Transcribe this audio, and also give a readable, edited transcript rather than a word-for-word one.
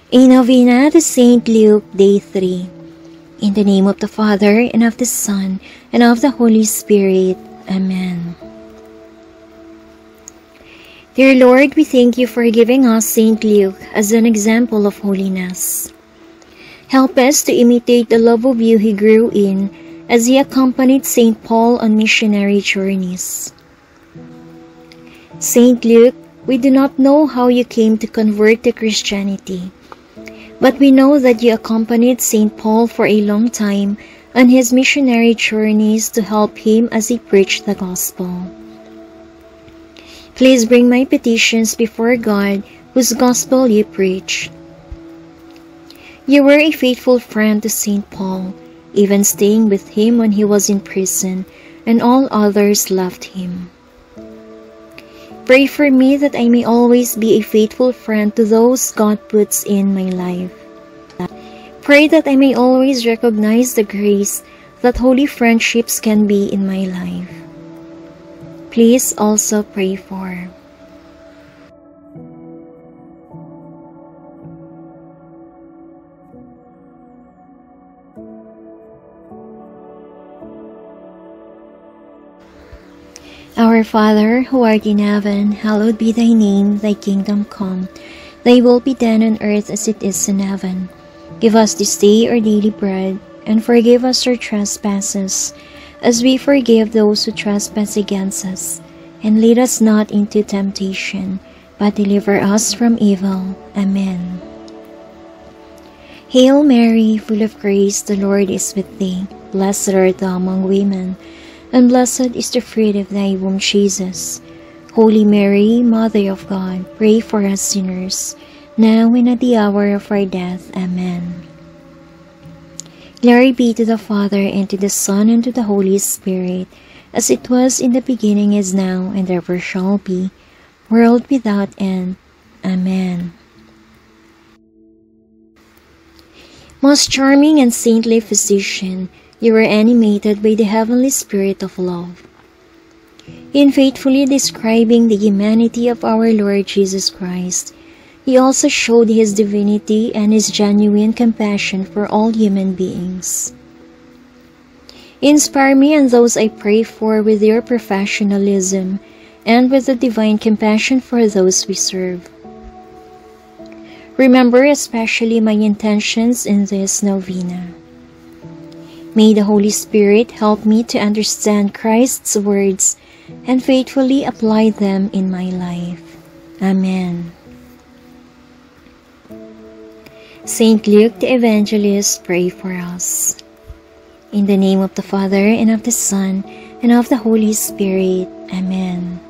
A Novena to Saint Luke, Day 3. In the name of the Father, and of the Son, and of the Holy Spirit. Amen. Dear Lord, we thank you for giving us Saint Luke as an example of holiness. Help us to imitate the love of you he grew in as he accompanied Saint Paul on missionary journeys. Saint Luke, we do not know how you came to convert to Christianity, but we know that you accompanied Saint Paul for a long time on his missionary journeys to help him as he preached the gospel. Please bring my petitions before God, whose gospel you preached. You were a faithful friend to Saint Paul, even staying with him when he was in prison and all others left him. Pray for me that I may always be a faithful friend to those God puts in my life. Pray that I may always recognize the grace that holy friendships can be in my life. Please also pray for Our Father, who art in heaven, hallowed be thy name, thy kingdom come. Thy will be done on earth as it is in heaven. Give us this day our daily bread, and forgive us our trespasses, as we forgive those who trespass against us. And lead us not into temptation, but deliver us from evil. Amen. Hail Mary, full of grace, the Lord is with thee. Blessed art thou among women, and blessed is the fruit of thy womb, Jesus. Holy Mary, Mother of God, pray for us sinners, now and at the hour of our death. Amen. Glory be to the Father, and to the Son, and to the Holy Spirit, as it was in the beginning, is now, and ever shall be, world without end. Amen. Most charming and saintly physician, you were animated by the heavenly spirit of love. In faithfully describing the humanity of our Lord Jesus Christ, he also showed his divinity and his genuine compassion for all human beings. Inspire me and those I pray for with your professionalism and with the divine compassion for those we serve. Remember especially my intentions in this novena. May the Holy Spirit help me to understand Christ's words and faithfully apply them in my life. Amen. Saint Luke the Evangelist, pray for us. In the name of the Father, and of the Son, and of the Holy Spirit. Amen.